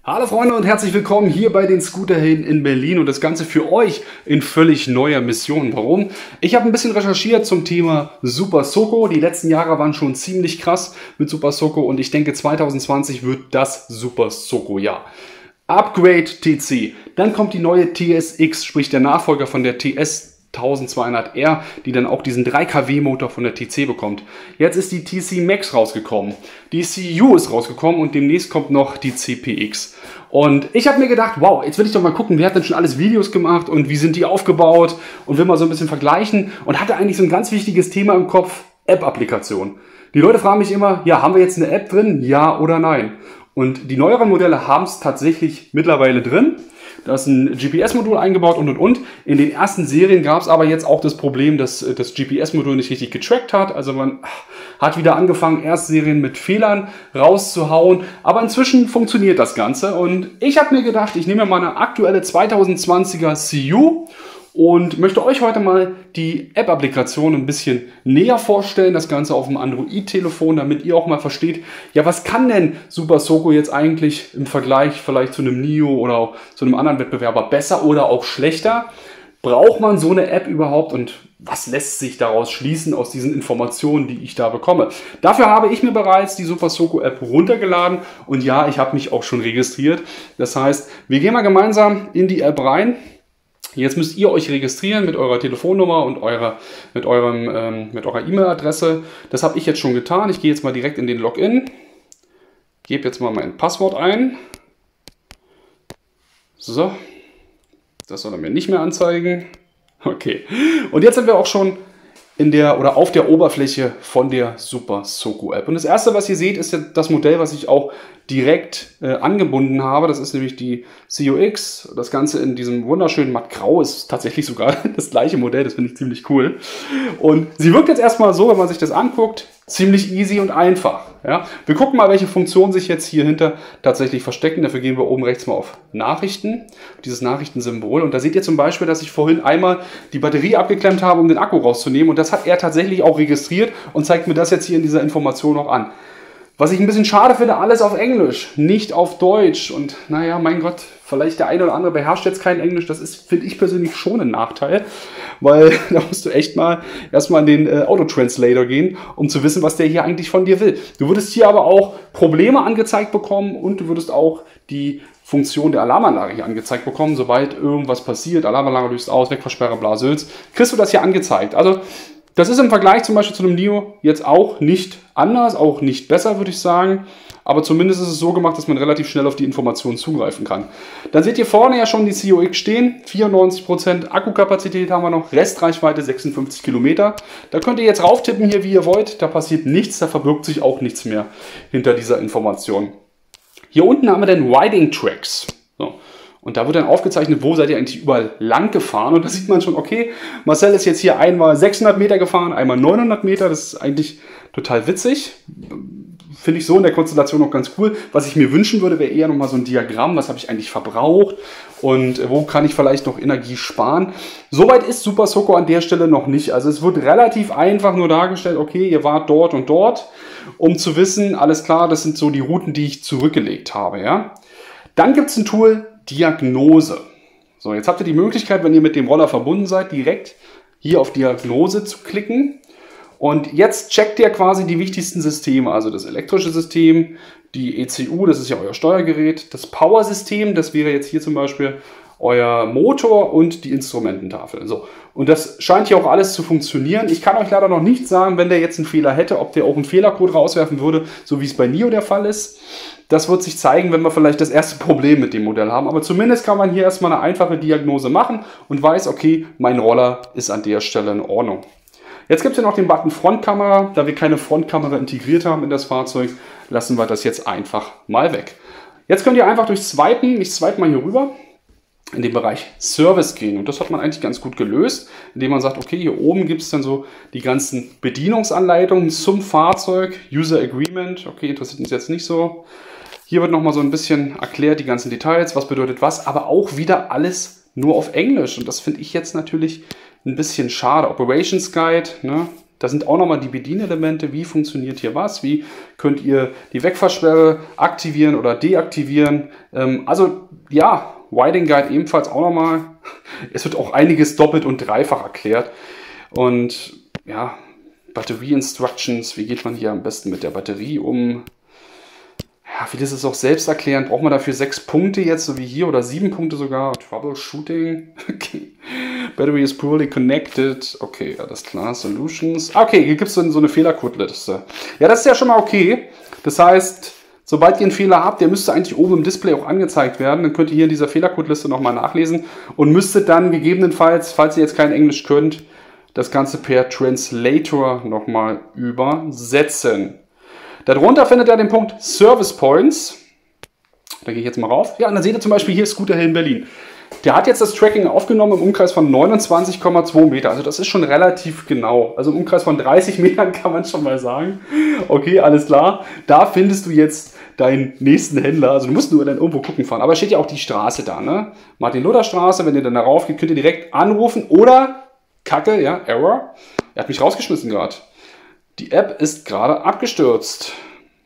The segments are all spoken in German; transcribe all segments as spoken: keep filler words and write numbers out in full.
Hallo Freunde und herzlich willkommen hier bei den Scooterhelden in Berlin und das Ganze für euch in völlig neuer Mission. Warum? Ich habe ein bisschen recherchiert zum Thema Super Soco. Die letzten Jahre waren schon ziemlich krass mit Super Soco und ich denke zwanzig zwanzig wird das Super Soco Jahr. Upgrade T C, dann kommt die neue T S X, sprich der Nachfolger von der T S zwölfhundert R, die dann auch diesen drei Kilowatt Motor von der T C bekommt. Jetzt ist die T C Max rausgekommen, die C U ist rausgekommen und demnächst kommt noch die C P X. Und ich habe mir gedacht, wow, jetzt will ich doch mal gucken, wer hat denn schon alles Videos gemacht und wie sind die aufgebaut und will mal so ein bisschen vergleichen und hatte eigentlich so ein ganz wichtiges Thema im Kopf, App-Applikation. Die Leute fragen mich immer, ja, haben wir jetzt eine App drin, ja oder nein? Und die neueren Modelle haben es tatsächlich mittlerweile drin. Da ist ein G P S-Modul eingebaut und und und. In den ersten Serien gab es aber jetzt auch das Problem, dass das G P S-Modul nicht richtig getrackt hat. Also man hat wieder angefangen, Erstserien mit Fehlern rauszuhauen. Aber inzwischen funktioniert das Ganze. Und ich habe mir gedacht, ich nehme mal eine aktuelle zwanzig zwanziger C U und möchte euch heute mal die App-Applikation ein bisschen näher vorstellen, das Ganze auf dem Android-Telefon, damit ihr auch mal versteht, ja, was kann denn Super Soco jetzt eigentlich im Vergleich vielleicht zu einem Nio oder auch zu einem anderen Wettbewerber besser oder auch schlechter? Braucht man so eine App überhaupt und was lässt sich daraus schließen aus diesen Informationen, die ich da bekomme? Dafür habe ich mir bereits die Super Soco App runtergeladen und ja, ich habe mich auch schon registriert. Das heißt, wir gehen mal gemeinsam in die App rein. Jetzt müsst ihr euch registrieren mit eurer Telefonnummer und eurer, mit, eurem, ähm, mit eurer E-Mail-Adresse. Das habe ich jetzt schon getan. Ich gehe jetzt mal direkt in den Login. Gebe jetzt mal mein Passwort ein. So, das soll er mir nicht mehr anzeigen. Okay, und jetzt sind wir auch schon in der oder auf der Oberfläche von der Super Soco App. Und das erste, was ihr seht, ist ja das Modell, was ich auch direkt äh, angebunden habe. Das ist nämlich die C U X. Das Ganze in diesem wunderschönen mattgrau ist tatsächlich sogar das gleiche Modell. Das finde ich ziemlich cool. Und sie wirkt jetzt erstmal so, wenn man sich das anguckt, ziemlich easy und einfach. Ja? Wir gucken mal, welche Funktionen sich jetzt hier hinter tatsächlich verstecken. Dafür gehen wir oben rechts mal auf Nachrichten, dieses Nachrichtensymbol. Und da seht ihr zum Beispiel, dass ich vorhin einmal die Batterie abgeklemmt habe, um den Akku rauszunehmen. Und das hat er tatsächlich auch registriert und zeigt mir das jetzt hier in dieser Information noch an. Was ich ein bisschen schade finde, alles auf Englisch, nicht auf Deutsch. Und naja, mein Gott, vielleicht der eine oder andere beherrscht jetzt kein Englisch. Das ist, finde ich persönlich, schon ein Nachteil. Weil da musst du echt mal erstmal in den äh, Autotranslator gehen, um zu wissen, was der hier eigentlich von dir will. Du würdest hier aber auch Probleme angezeigt bekommen und du würdest auch die Funktion der Alarmanlage hier angezeigt bekommen. Sobald irgendwas passiert, Alarmanlage löst aus, Wegversperre, Blasölz, kriegst du das hier angezeigt. Also das ist im Vergleich zum Beispiel zu einem Nio jetzt auch nicht anders, auch nicht besser, würde ich sagen. Aber zumindest ist es so gemacht, dass man relativ schnell auf die Informationen zugreifen kann. Dann seht ihr vorne ja schon die C U X stehen. vierundneunzig Prozent Akkukapazität haben wir noch, Restreichweite sechsundfünfzig Kilometer. Da könnt ihr jetzt rauftippen hier, wie ihr wollt. Da passiert nichts, da verbirgt sich auch nichts mehr hinter dieser Information. Hier unten haben wir dann Riding Tracks. So. Und da wird dann aufgezeichnet, wo seid ihr eigentlich überall lang gefahren. Und da sieht man schon, okay, Marcel ist jetzt hier einmal sechshundert Meter gefahren, einmal neunhundert Meter. Das ist eigentlich total witzig. Finde ich so in der Konstellation noch ganz cool. Was ich mir wünschen würde, wäre eher nochmal so ein Diagramm. Was habe ich eigentlich verbraucht und wo kann ich vielleicht noch Energie sparen? Soweit ist Super Soco an der Stelle noch nicht. Also es wird relativ einfach nur dargestellt, okay, ihr wart dort und dort, um zu wissen, alles klar, das sind so die Routen, die ich zurückgelegt habe. Ja? Dann gibt es ein Tool, Diagnose. So, jetzt habt ihr die Möglichkeit, wenn ihr mit dem Roller verbunden seid, direkt hier auf Diagnose zu klicken. Und jetzt checkt ihr quasi die wichtigsten Systeme, also das elektrische System, die E C U, das ist ja euer Steuergerät, das Power-System, das wäre jetzt hier zum Beispiel euer Motor und die Instrumententafel. So. Und das scheint hier auch alles zu funktionieren. Ich kann euch leider noch nicht sagen, wenn der jetzt einen Fehler hätte, ob der auch einen Fehlercode rauswerfen würde, so wie es bei Nio der Fall ist. Das wird sich zeigen, wenn wir vielleicht das erste Problem mit dem Modell haben. Aber zumindest kann man hier erstmal eine einfache Diagnose machen und weiß, okay, mein Roller ist an der Stelle in Ordnung. Jetzt gibt es ja noch den Button Frontkamera. Da wir keine Frontkamera integriert haben in das Fahrzeug, lassen wir das jetzt einfach mal weg. Jetzt könnt ihr einfach durch Swipen, ich swipe mal hier rüber, in den Bereich Service gehen. Und das hat man eigentlich ganz gut gelöst, indem man sagt, okay, hier oben gibt es dann so die ganzen Bedienungsanleitungen zum Fahrzeug, User Agreement, okay, interessiert uns jetzt nicht so. Hier wird nochmal so ein bisschen erklärt, die ganzen Details, was bedeutet was, aber auch wieder alles nur auf Englisch. Und das finde ich jetzt natürlich ein bisschen schade. Operations Guide, ne? Da sind auch nochmal die Bedienelemente, wie funktioniert hier was, wie könnt ihr die Wegfahrsperre aktivieren oder deaktivieren. Ähm, also ja, Riding Guide ebenfalls auch nochmal. Es wird auch einiges doppelt und dreifach erklärt. Und ja, Batterie Instructions, wie geht man hier am besten mit der Batterie um? Ja, vieles ist auch selbst erklärend. Braucht man dafür sechs Punkte jetzt, so wie hier, oder sieben Punkte sogar. Troubleshooting. Okay. Battery is poorly connected. Okay, alles klar. Solutions. Okay, hier gibt es so eine Fehlercodeliste. Ja, das ist ja schon mal okay. Das heißt, sobald ihr einen Fehler habt, der müsste eigentlich oben im Display auch angezeigt werden. Dann könnt ihr hier in dieser Fehlercodeliste nochmal nachlesen und müsstet dann gegebenenfalls, falls ihr jetzt kein Englisch könnt, das Ganze per Translator nochmal übersetzen. Darunter findet ihr den Punkt Service Points. Da gehe ich jetzt mal rauf. Ja, und dann seht ihr zum Beispiel hier Scooter Hill in Berlin. Der hat jetzt das Tracking aufgenommen im Umkreis von neunundzwanzig Komma zwei Meter. Also das ist schon relativ genau. Also im Umkreis von dreißig Metern kann man schon mal sagen. Okay, alles klar. Da findest du jetzt deinen nächsten Händler. Also du musst nur dann irgendwo gucken fahren. Aber steht ja auch die Straße da, ne? Martin-Luther-Straße. Wenn ihr dann darauf geht, könnt ihr direkt anrufen. Oder, Kacke, ja, Error. Er hat mich rausgeschmissen gerade. Die App ist gerade abgestürzt.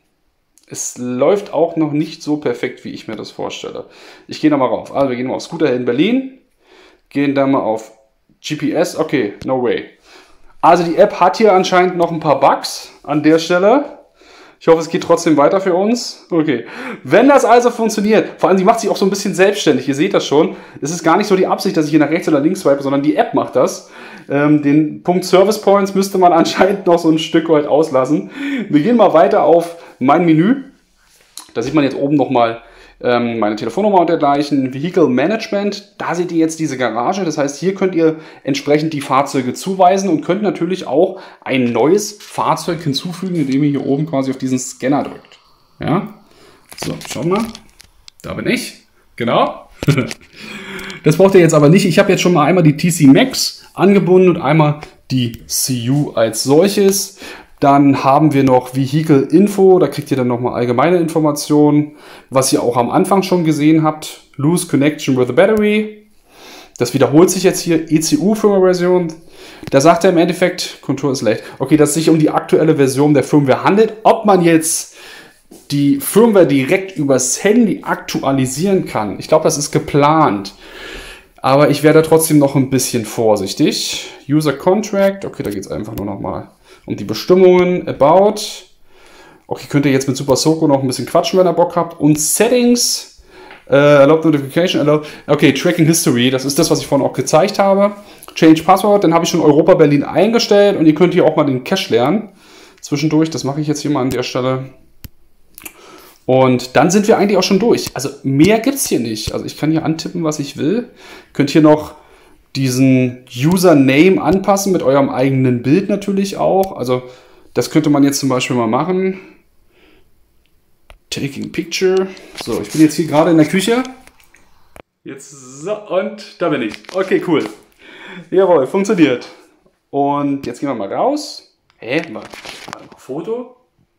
Es läuft auch noch nicht so perfekt, wie ich mir das vorstelle. Ich gehe nochmal rauf. Also wir gehen mal auf Scooter Hill in Berlin. Gehen dann mal auf G P S. Okay, no way. Also die App hat hier anscheinend noch ein paar Bugs an der Stelle. Ich hoffe, es geht trotzdem weiter für uns. Okay. Wenn das also funktioniert, vor allem, sie macht sich auch so ein bisschen selbstständig. Ihr seht das schon. Es ist gar nicht so die Absicht, dass ich hier nach rechts oder links swipe, sondern die App macht das. Ähm, den Punkt Service Points müsste man anscheinend noch so ein Stück weit auslassen. Wir gehen mal weiter auf mein Menü. Da sieht man jetzt oben nochmal ähm, meine Telefonnummer und dergleichen. Vehicle Management. Da seht ihr jetzt diese Garage. Das heißt, hier könnt ihr entsprechend die Fahrzeuge zuweisen und könnt natürlich auch ein neues Fahrzeug hinzufügen, indem ihr hier oben quasi auf diesen Scanner drückt. Ja. So, schauen wir mal. Da bin ich. Genau. Das braucht ihr jetzt aber nicht. Ich habe jetzt schon mal einmal die T C Max angebunden und einmal die C U als solches. Dann haben wir noch Vehicle Info, da kriegt ihr dann nochmal allgemeine Informationen, was ihr auch am Anfang schon gesehen habt. Lose Connection with the Battery. Das wiederholt sich jetzt hier. E C U-Firmware-Version. Da sagt er im Endeffekt, Kontur ist leicht. Okay, dass es sich um die aktuelle Version der Firmware handelt. Ob man jetzt die Firmware direkt übers Handy aktualisieren kann, ich glaube, das ist geplant. Aber ich werde trotzdem noch ein bisschen vorsichtig. User Contract, okay, da geht es einfach nur nochmal um die Bestimmungen. About, okay, könnt ihr jetzt mit Super Soco noch ein bisschen quatschen, wenn ihr Bock habt. Und Settings, äh, Allowed Notification, Allowed, okay, Tracking History, das ist das, was ich vorhin auch gezeigt habe. Change Password, dann habe ich schon Europa Berlin eingestellt und ihr könnt hier auch mal den Cache lernen. Zwischendurch, das mache ich jetzt hier mal an der Stelle. Und dann sind wir eigentlich auch schon durch. Also mehr gibt es hier nicht. Also ich kann hier antippen, was ich will. Könnt hier noch diesen Username anpassen mit eurem eigenen Bild natürlich auch. Also das könnte man jetzt zum Beispiel mal machen. Taking Picture. So, ich bin jetzt hier gerade in der Küche. Jetzt so, und da bin ich. Okay, cool. Jawohl, funktioniert. Und jetzt gehen wir mal raus. Hä? Mal Foto.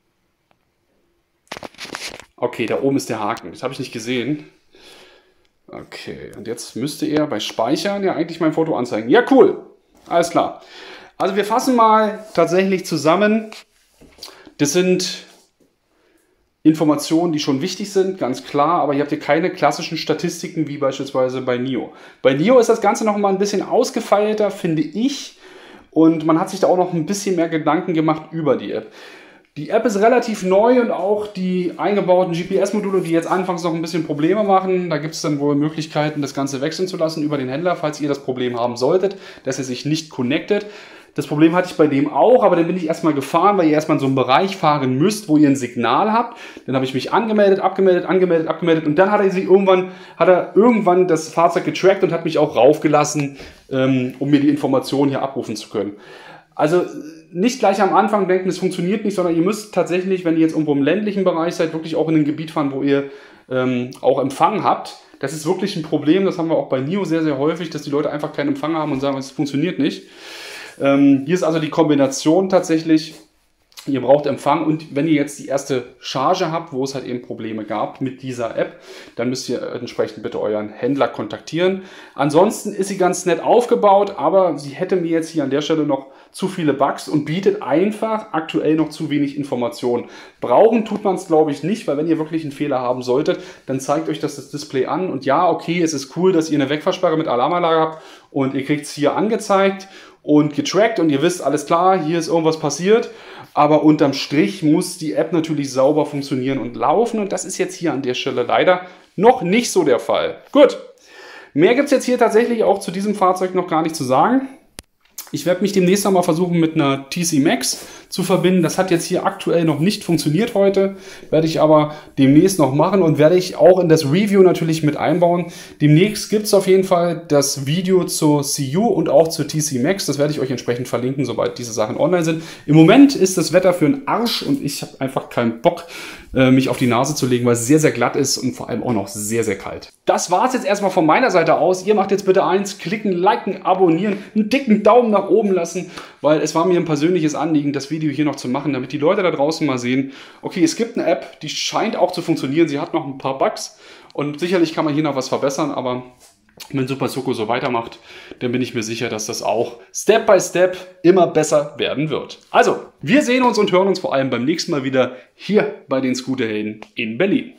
Okay, da oben ist der Haken. Das habe ich nicht gesehen. Okay, und jetzt müsste er bei Speichern ja eigentlich mein Foto anzeigen. Ja, cool. Alles klar. Also wir fassen mal tatsächlich zusammen. Das sind Informationen, die schon wichtig sind, ganz klar. Aber ihr habt hier keine klassischen Statistiken wie beispielsweise bei N I O. Bei N I O ist das Ganze noch mal ein bisschen ausgefeilter, finde ich. Und man hat sich da auch noch ein bisschen mehr Gedanken gemacht über die App. Die App ist relativ neu und auch die eingebauten G P S-Module, die jetzt anfangs noch ein bisschen Probleme machen. Da gibt es dann wohl Möglichkeiten, das Ganze wechseln zu lassen über den Händler, falls ihr das Problem haben solltet, dass er sich nicht connectet. Das Problem hatte ich bei dem auch, aber dann bin ich erstmal gefahren, weil ihr erstmal in so einem Bereich fahren müsst, wo ihr ein Signal habt. Dann habe ich mich angemeldet, abgemeldet, angemeldet, abgemeldet und dann hat er sich irgendwann, hat er irgendwann das Fahrzeug getrackt und hat mich auch raufgelassen, ähm, um mir die Informationen hier abrufen zu können. Also nicht gleich am Anfang denken, es funktioniert nicht, sondern ihr müsst tatsächlich, wenn ihr jetzt irgendwo im ländlichen Bereich seid, wirklich auch in ein Gebiet fahren, wo ihr ähm, auch Empfang habt. Das ist wirklich ein Problem, das haben wir auch bei N I O sehr, sehr häufig, dass die Leute einfach keinen Empfang haben und sagen, es funktioniert nicht. Ähm, hier ist also die Kombination tatsächlich, ihr braucht Empfang und wenn ihr jetzt die erste Charge habt, wo es halt eben Probleme gab mit dieser App, dann müsst ihr entsprechend bitte euren Händler kontaktieren. Ansonsten ist sie ganz nett aufgebaut, aber sie hätte mir jetzt hier an der Stelle noch zu viele Bugs und bietet einfach aktuell noch zu wenig Informationen. Brauchen tut man es, glaube ich, nicht, weil wenn ihr wirklich einen Fehler haben solltet, dann zeigt euch das, das Display an. Und ja, okay, es ist cool, dass ihr eine Wegfahrsperre mit Alarmanlage habt und ihr kriegt es hier angezeigt und getrackt und ihr wisst, alles klar, hier ist irgendwas passiert. Aber unterm Strich muss die App natürlich sauber funktionieren und laufen. Und das ist jetzt hier an der Stelle leider noch nicht so der Fall. Gut, mehr gibt es jetzt hier tatsächlich auch zu diesem Fahrzeug noch gar nicht zu sagen. Ich werde mich demnächst noch mal versuchen, mit einer T C Max zu verbinden. Das hat jetzt hier aktuell noch nicht funktioniert heute, werde ich aber demnächst noch machen und werde ich auch in das Review natürlich mit einbauen. Demnächst gibt es auf jeden Fall das Video zur C U und auch zur T C Max. Das werde ich euch entsprechend verlinken, sobald diese Sachen online sind. Im Moment ist das Wetter für einen Arsch und ich habe einfach keinen Bock, mich auf die Nase zu legen, weil es sehr, sehr glatt ist und vor allem auch noch sehr, sehr kalt. Das war es jetzt erstmal von meiner Seite aus. Ihr macht jetzt bitte eins, klicken, liken, abonnieren, einen dicken Daumen nach oben lassen, weil es war mir ein persönliches Anliegen, das Video hier noch zu machen, damit die Leute da draußen mal sehen, okay, es gibt eine App, die scheint auch zu funktionieren, sie hat noch ein paar Bugs und sicherlich kann man hier noch was verbessern, aber wenn Super Soco so weitermacht, dann bin ich mir sicher, dass das auch Step by Step immer besser werden wird. Also, wir sehen uns und hören uns vor allem beim nächsten Mal wieder hier bei den Scooterhelden in Berlin.